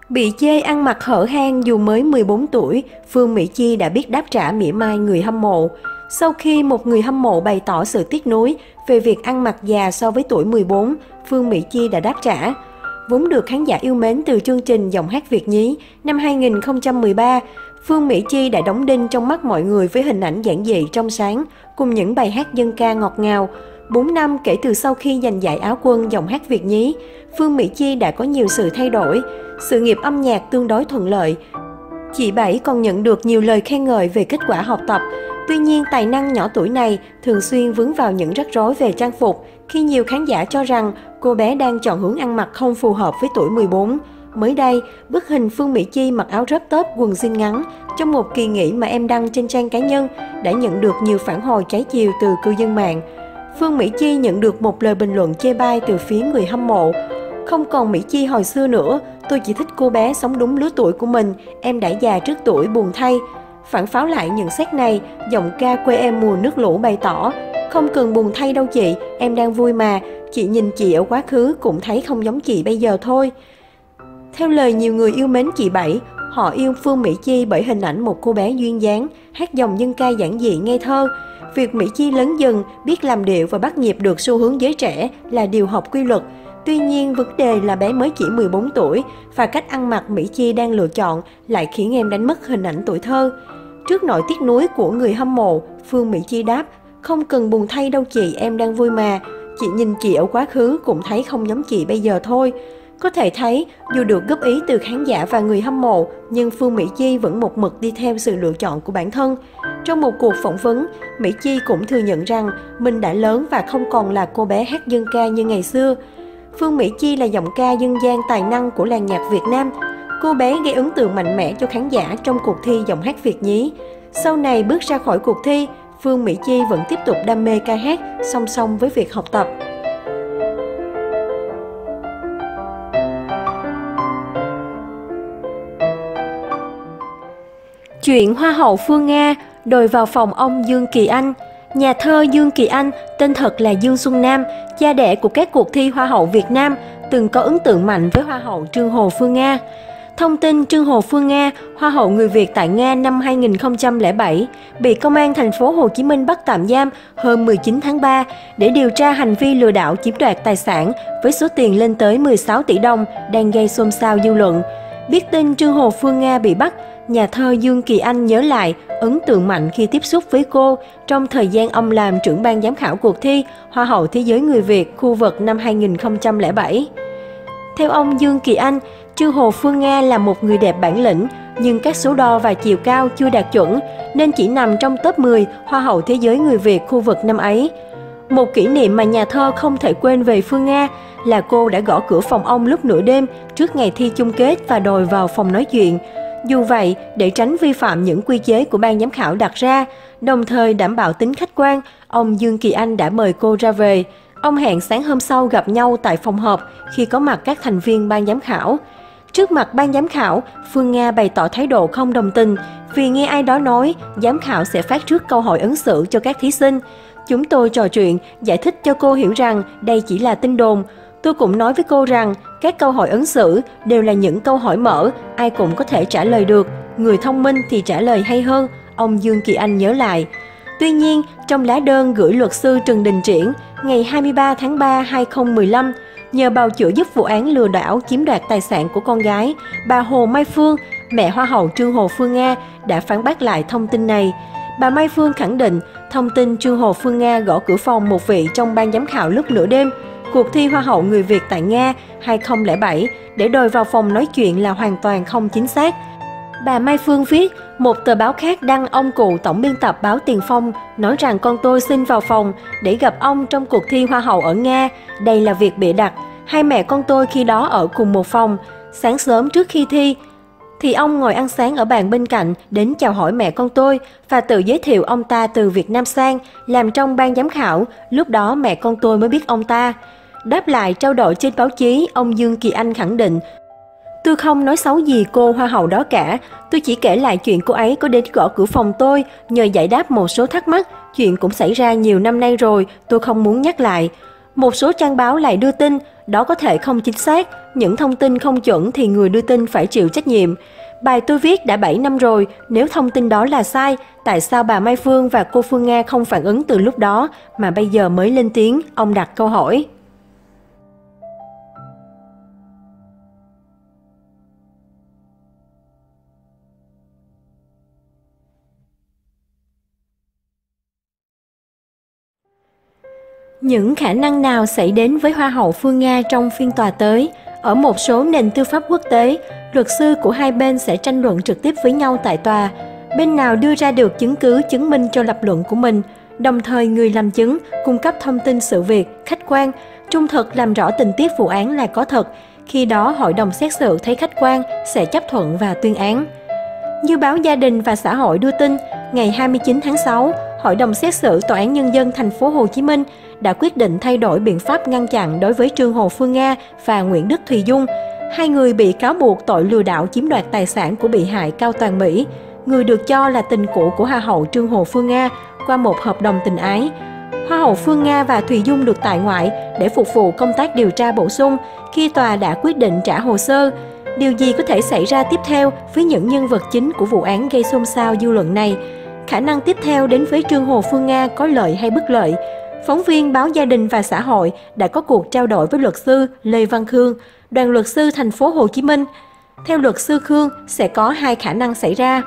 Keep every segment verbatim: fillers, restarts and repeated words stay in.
Bị chê ăn mặc hở hang dù mới mười bốn tuổi, Phương Mỹ Chi đã biết đáp trả mỉa mai người hâm mộ. Sau khi một người hâm mộ bày tỏ sự tiếc nuối về việc ăn mặc già so với tuổi mười bốn, Phương Mỹ Chi đã đáp trả. Vốn được khán giả yêu mến từ chương trình Giọng hát Việt nhí năm hai nghìn không trăm mười ba, Phương Mỹ Chi đã đóng đinh trong mắt mọi người với hình ảnh giản dị trong sáng cùng những bài hát dân ca ngọt ngào. bốn năm kể từ sau khi giành giải Áo quân Giọng hát Việt nhí, Phương Mỹ Chi đã có nhiều sự thay đổi. Sự nghiệp âm nhạc tương đối thuận lợi. Chị Bảy còn nhận được nhiều lời khen ngợi về kết quả học tập. Tuy nhiên, tài năng nhỏ tuổi này thường xuyên vướng vào những rắc rối về trang phục khi nhiều khán giả cho rằng cô bé đang chọn hướng ăn mặc không phù hợp với tuổi mười bốn. Mới đây, bức hình Phương Mỹ Chi mặc áo crop top quần jean ngắn trong một kỳ nghỉ mà em đăng trên trang cá nhân đã nhận được nhiều phản hồi trái chiều từ cư dân mạng. Phương Mỹ Chi nhận được một lời bình luận chê bai từ phía người hâm mộ. Không còn Mỹ Chi hồi xưa nữa, tôi chỉ thích cô bé sống đúng lứa tuổi của mình, em đã già trước tuổi buồn thay. Phản pháo lại nhận xét này, giọng ca quê em mùa nước lũ bày tỏ, không cần buồn thay đâu chị, em đang vui mà, chị nhìn chị ở quá khứ cũng thấy không giống chị bây giờ thôi. Theo lời nhiều người yêu mến chị Bảy, họ yêu Phương Mỹ Chi bởi hình ảnh một cô bé duyên dáng, hát dòng dân ca giản dị ngây thơ. Việc Mỹ Chi lớn dần, biết làm điệu và bắt nhịp được xu hướng giới trẻ là điều hợp quy luật. Tuy nhiên, vấn đề là bé mới chỉ mười bốn tuổi và cách ăn mặc Mỹ Chi đang lựa chọn lại khiến em đánh mất hình ảnh tuổi thơ. Trước nỗi tiếc nuối của người hâm mộ, Phương Mỹ Chi đáp, không cần buồn thay đâu chị, em đang vui mà. Chị nhìn chị ở quá khứ cũng thấy không giống chị bây giờ thôi. Có thể thấy, dù được góp ý từ khán giả và người hâm mộ, nhưng Phương Mỹ Chi vẫn một mực đi theo sự lựa chọn của bản thân. Trong một cuộc phỏng vấn, Mỹ Chi cũng thừa nhận rằng mình đã lớn và không còn là cô bé hát dân ca như ngày xưa. Phương Mỹ Chi là giọng ca dân gian tài năng của làng nhạc Việt Nam. Cô bé gây ấn tượng mạnh mẽ cho khán giả trong cuộc thi Giọng hát Việt nhí. Sau này bước ra khỏi cuộc thi, Phương Mỹ Chi vẫn tiếp tục đam mê ca hát song song với việc học tập. Chuyện Hoa hậu Phương Nga đòi vào phòng ông Dương Kỳ Anh. Nhà thơ Dương Kỳ Anh, tên thật là Dương Xuân Nam, cha đẻ của các cuộc thi Hoa hậu Việt Nam, từng có ấn tượng mạnh với Hoa hậu Trương Hồ Phương Nga. Thông tin Trương Hồ Phương Nga, Hoa hậu người Việt tại Nga năm hai nghìn không trăm lẻ bảy, bị Công an thành phố Hồ Chí Minh bắt tạm giam hôm mười chín tháng ba để điều tra hành vi lừa đảo chiếm đoạt tài sản với số tiền lên tới mười sáu tỷ đồng đang gây xôn xao dư luận. Biết tin Trương Hồ Phương Nga bị bắt, nhà thơ Dương Kỳ Anh nhớ lại ấn tượng mạnh khi tiếp xúc với cô trong thời gian ông làm trưởng ban giám khảo cuộc thi Hoa hậu Thế giới người Việt khu vực năm hai nghìn không trăm lẻ bảy. Theo ông Dương Kỳ Anh, Trương Hồ Phương Nga là một người đẹp bản lĩnh, nhưng các số đo và chiều cao chưa đạt chuẩn nên chỉ nằm trong top mười Hoa hậu Thế giới người Việt khu vực năm ấy. Một kỷ niệm mà nhà thơ không thể quên về Phương Nga là cô đã gõ cửa phòng ông lúc nửa đêm trước ngày thi chung kết và đòi vào phòng nói chuyện. Dù vậy, để tránh vi phạm những quy chế của ban giám khảo đặt ra, đồng thời đảm bảo tính khách quan, ông Dương Kỳ Anh đã mời cô ra về. Ông hẹn sáng hôm sau gặp nhau tại phòng họp khi có mặt các thành viên ban giám khảo. Trước mặt ban giám khảo, Phương Nga bày tỏ thái độ không đồng tình vì nghe ai đó nói giám khảo sẽ phát trước câu hỏi ứng xử cho các thí sinh. Chúng tôi trò chuyện, giải thích cho cô hiểu rằng đây chỉ là tin đồn. Tôi cũng nói với cô rằng các câu hỏi ứng xử đều là những câu hỏi mở, ai cũng có thể trả lời được. Người thông minh thì trả lời hay hơn, ông Dương Kỳ Anh nhớ lại. Tuy nhiên, trong lá đơn gửi luật sư Trần Đình Triển ngày hai mươi ba tháng ba năm hai nghìn không trăm mười lăm, nhờ bào chữa giúp vụ án lừa đảo chiếm đoạt tài sản của con gái, bà Hồ Mai Phương, mẹ Hoa hậu Trương Hồ Phương Nga, đã phản bác lại thông tin này. Bà Mai Phương khẳng định thông tin Trương Hồ Phương Nga gõ cửa phòng một vị trong ban giám khảo lúc nửa đêm cuộc thi Hoa hậu người Việt tại Nga hai nghìn không trăm lẻ bảy để đòi vào phòng nói chuyện là hoàn toàn không chính xác. Bà Mai Phương viết, một tờ báo khác đăng ông cụ tổng biên tập báo Tiền Phong nói rằng con tôi xin vào phòng để gặp ông trong cuộc thi Hoa hậu ở Nga. Đây là việc bịa đặt. Hai mẹ con tôi khi đó ở cùng một phòng. Sáng sớm trước khi thi, thì ông ngồi ăn sáng ở bàn bên cạnh đến chào hỏi mẹ con tôi và tự giới thiệu ông ta từ Việt Nam sang, làm trong ban giám khảo. Lúc đó mẹ con tôi mới biết ông ta. Đáp lại trao đổi trên báo chí, ông Dương Kỳ Anh khẳng định, tôi không nói xấu gì cô Hoa hậu đó cả, tôi chỉ kể lại chuyện cô ấy có đến gõ cửa phòng tôi nhờ giải đáp một số thắc mắc, chuyện cũng xảy ra nhiều năm nay rồi, tôi không muốn nhắc lại. Một số trang báo lại đưa tin, đó có thể không chính xác, những thông tin không chuẩn thì người đưa tin phải chịu trách nhiệm. Bài tôi viết đã bảy năm rồi, nếu thông tin đó là sai, tại sao bà Mai Phương và cô Phương Nga không phản ứng từ lúc đó mà bây giờ mới lên tiếng, ông đặt câu hỏi. Những khả năng nào xảy đến với Hoa hậu Phương Nga trong phiên tòa tới? Ở một số nền tư pháp quốc tế, luật sư của hai bên sẽ tranh luận trực tiếp với nhau tại tòa. Bên nào đưa ra được chứng cứ chứng minh cho lập luận của mình, đồng thời người làm chứng cung cấp thông tin sự việc, khách quan, trung thực làm rõ tình tiết vụ án là có thật. Khi đó, hội đồng xét xử thấy khách quan sẽ chấp thuận và tuyên án. Như báo Gia đình và Xã hội đưa tin, ngày hai mươi chín tháng sáu, Hội đồng xét xử Tòa án Nhân dân thành phố Hồ Chí Minh đã quyết định thay đổi biện pháp ngăn chặn đối với Trương Hồ Phương Nga và Nguyễn Đức Thùy Dung. Hai người bị cáo buộc tội lừa đảo chiếm đoạt tài sản của bị hại Cao Toàn Mỹ, người được cho là tình cũ của Hoa hậu Trương Hồ Phương Nga qua một hợp đồng tình ái. Hoa hậu Phương Nga và Thùy Dung được tại ngoại để phục vụ công tác điều tra bổ sung khi tòa đã quyết định trả hồ sơ. Điều gì có thể xảy ra tiếp theo với những nhân vật chính của vụ án gây xôn xao dư luận này? Khả năng tiếp theo đến với Trương Hồ Phương Nga có lợi hay bất lợi? Phóng viên báo Gia đình và Xã hội đã có cuộc trao đổi với luật sư Lê Văn Khương, đoàn luật sư thành phố Hồ Chí Minh. Theo luật sư Khương, sẽ có hai khả năng xảy ra.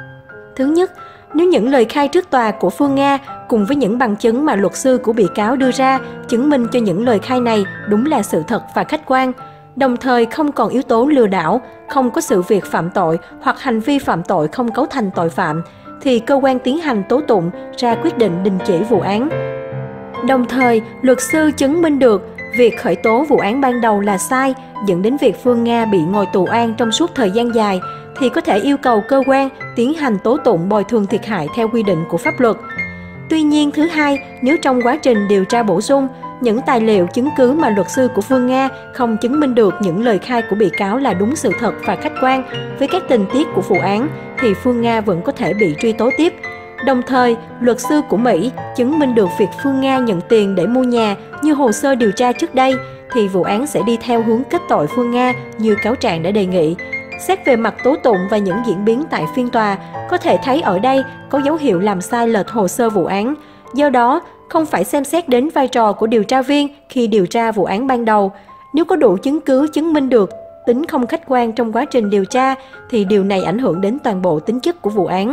Thứ nhất, nếu những lời khai trước tòa của Phương Nga cùng với những bằng chứng mà luật sư của bị cáo đưa ra chứng minh cho những lời khai này đúng là sự thật và khách quan, đồng thời không còn yếu tố lừa đảo, không có sự việc phạm tội hoặc hành vi phạm tội không cấu thành tội phạm, thì cơ quan tiến hành tố tụng ra quyết định đình chỉ vụ án. Đồng thời, luật sư chứng minh được việc khởi tố vụ án ban đầu là sai, dẫn đến việc Phương Nga bị ngồi tù oan trong suốt thời gian dài, thì có thể yêu cầu cơ quan tiến hành tố tụng bồi thường thiệt hại theo quy định của pháp luật. Tuy nhiên, thứ hai, nếu trong quá trình điều tra bổ sung, những tài liệu chứng cứ mà luật sư của Phương Nga không chứng minh được những lời khai của bị cáo là đúng sự thật và khách quan với các tình tiết của vụ án, thì Phương Nga vẫn có thể bị truy tố tiếp. Đồng thời, luật sư của Mỹ chứng minh được việc Phương Nga nhận tiền để mua nhà như hồ sơ điều tra trước đây, thì vụ án sẽ đi theo hướng kết tội Phương Nga như cáo trạng đã đề nghị. Xét về mặt tố tụng và những diễn biến tại phiên tòa, có thể thấy ở đây có dấu hiệu làm sai lệch hồ sơ vụ án. Do đó, không phải xem xét đến vai trò của điều tra viên khi điều tra vụ án ban đầu. Nếu có đủ chứng cứ chứng minh được tính không khách quan trong quá trình điều tra, thì điều này ảnh hưởng đến toàn bộ tính chất của vụ án.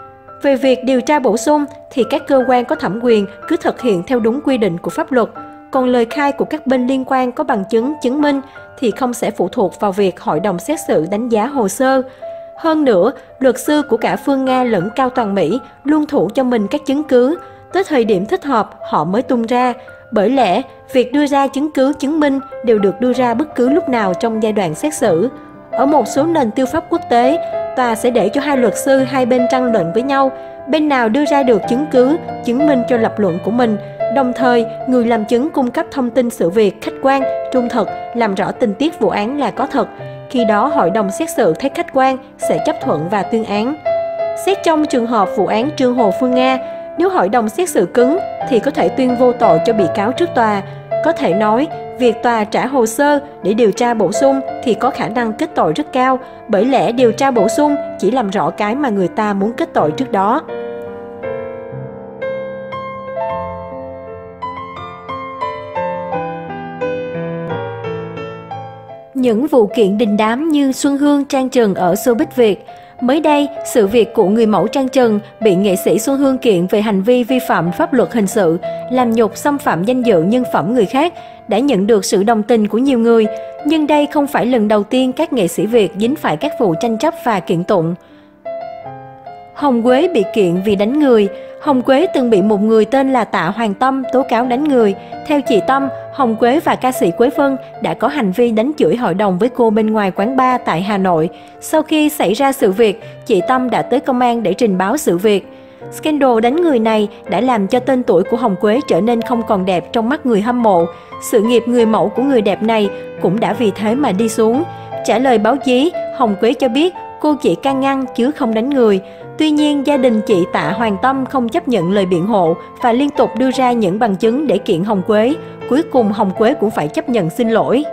Về việc điều tra bổ sung, thì các cơ quan có thẩm quyền cứ thực hiện theo đúng quy định của pháp luật. Còn lời khai của các bên liên quan có bằng chứng chứng minh thì không sẽ phụ thuộc vào việc hội đồng xét xử đánh giá hồ sơ. Hơn nữa, luật sư của cả Phương Nga lẫn Cao Toàn Mỹ luôn thủ cho mình các chứng cứ, tới thời điểm thích hợp họ mới tung ra. Bởi lẽ, việc đưa ra chứng cứ chứng minh đều được đưa ra bất cứ lúc nào trong giai đoạn xét xử. Ở một số nền tư pháp quốc tế, tòa sẽ để cho hai luật sư hai bên tranh luận với nhau, bên nào đưa ra được chứng cứ, chứng minh cho lập luận của mình, đồng thời người làm chứng cung cấp thông tin sự việc khách quan, trung thực, làm rõ tình tiết vụ án là có thật. Khi đó, hội đồng xét xử thấy khách quan sẽ chấp thuận và tuyên án. Xét trong trường hợp vụ án Trương Hồ Phương Nga, nếu hội đồng xét xử cứng thì có thể tuyên vô tội cho bị cáo trước tòa. Có thể nói, việc tòa trả hồ sơ để điều tra bổ sung thì có khả năng kết tội rất cao, bởi lẽ điều tra bổ sung chỉ làm rõ cái mà người ta muốn kết tội trước đó. Những vụ kiện đình đám như Xuân Hương, Trang Trần ở showbiz Việt. Mới đây, sự việc của người mẫu Trang Trần bị nghệ sĩ Xuân Hương kiện về hành vi vi phạm pháp luật hình sự, làm nhục xâm phạm danh dự nhân phẩm người khác đã nhận được sự đồng tình của nhiều người. Nhưng đây không phải lần đầu tiên các nghệ sĩ Việt dính phải các vụ tranh chấp và kiện tụng. Hồng Quế bị kiện vì đánh người. Hồng Quế từng bị một người tên là Tạ Hoàng Tâm tố cáo đánh người. Theo chị Tâm, Hồng Quế và ca sĩ Quế Vân đã có hành vi đánh chửi hội đồng với cô bên ngoài quán bar tại Hà Nội. Sau khi xảy ra sự việc, chị Tâm đã tới công an để trình báo sự việc. Scandal đánh người này đã làm cho tên tuổi của Hồng Quế trở nên không còn đẹp trong mắt người hâm mộ. Sự nghiệp người mẫu của người đẹp này cũng đã vì thế mà đi xuống. Trả lời báo chí, Hồng Quế cho biết cô chỉ can ngăn chứ không đánh người. Tuy nhiên, gia đình chị Tạ Hoàng Tâm không chấp nhận lời biện hộ và liên tục đưa ra những bằng chứng để kiện Hồng Quế. cuối cùng Hồng Quế cũng phải chấp nhận xin lỗi.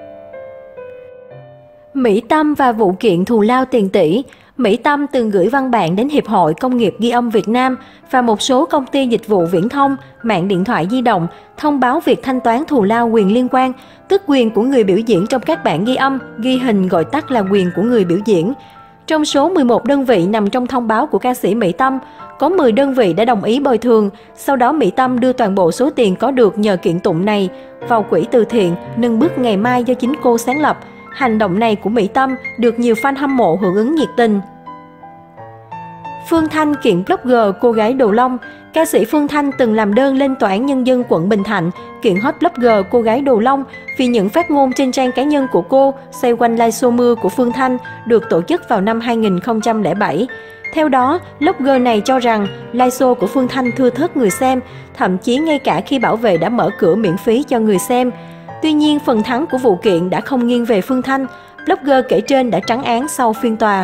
Mỹ Tâm và vụ kiện thù lao tiền tỷ. Mỹ Tâm từng gửi văn bản đến Hiệp hội Công nghiệp Ghi âm Việt Nam và một số công ty dịch vụ viễn thông, mạng điện thoại di động thông báo việc thanh toán thù lao quyền liên quan, tức quyền của người biểu diễn trong các bản ghi âm, ghi hình gọi tắt là quyền của người biểu diễn. Trong số mười một đơn vị nằm trong thông báo của ca sĩ Mỹ Tâm, có mười đơn vị đã đồng ý bồi thường. Sau đó Mỹ Tâm đưa toàn bộ số tiền có được nhờ kiện tụng này vào quỹ từ thiện Nâng Bước Ngày Mai do chính cô sáng lập. Hành động này của Mỹ Tâm được nhiều fan hâm mộ hưởng ứng nhiệt tình. Phương Thanh kiện blogger cô gái Đồ Long. Ca sĩ Phương Thanh từng làm đơn lên Tòa án Nhân dân quận Bình Thạnh kiện hot blogger cô gái Đồ Long vì những phát ngôn trên trang cá nhân của cô xoay quanh live show mưa của Phương Thanh được tổ chức vào năm hai nghìn không trăm lẻ bảy. Theo đó, blogger này cho rằng live show của Phương Thanh thưa thớt người xem, thậm chí ngay cả khi bảo vệ đã mở cửa miễn phí cho người xem. Tuy nhiên, phần thắng của vụ kiện đã không nghiêng về Phương Thanh. Blogger kể trên đã trắng án sau phiên tòa.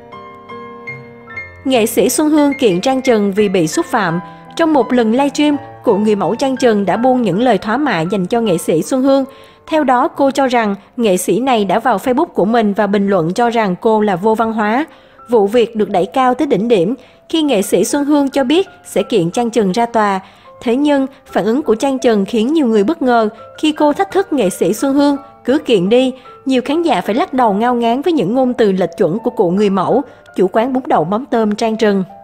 Nghệ sĩ Xuân Hương kiện Trang Trần vì bị xúc phạm. Trong một lần livestream, cụ người mẫu Trang Trần đã buông những lời thỏa mạ dành cho nghệ sĩ Xuân Hương. Theo đó, cô cho rằng nghệ sĩ này đã vào Facebook của mình và bình luận cho rằng cô là vô văn hóa. Vụ việc được đẩy cao tới đỉnh điểm khi nghệ sĩ Xuân Hương cho biết sẽ kiện Trang Trần ra tòa. Thế nhưng, phản ứng của Trang Trần khiến nhiều người bất ngờ khi cô thách thức nghệ sĩ Xuân Hương, cứ kiện đi. Nhiều khán giả phải lắc đầu ngao ngán với những ngôn từ lệch chuẩn của cụ người mẫu, chủ quán bún đậu mắm tôm Trang Trần.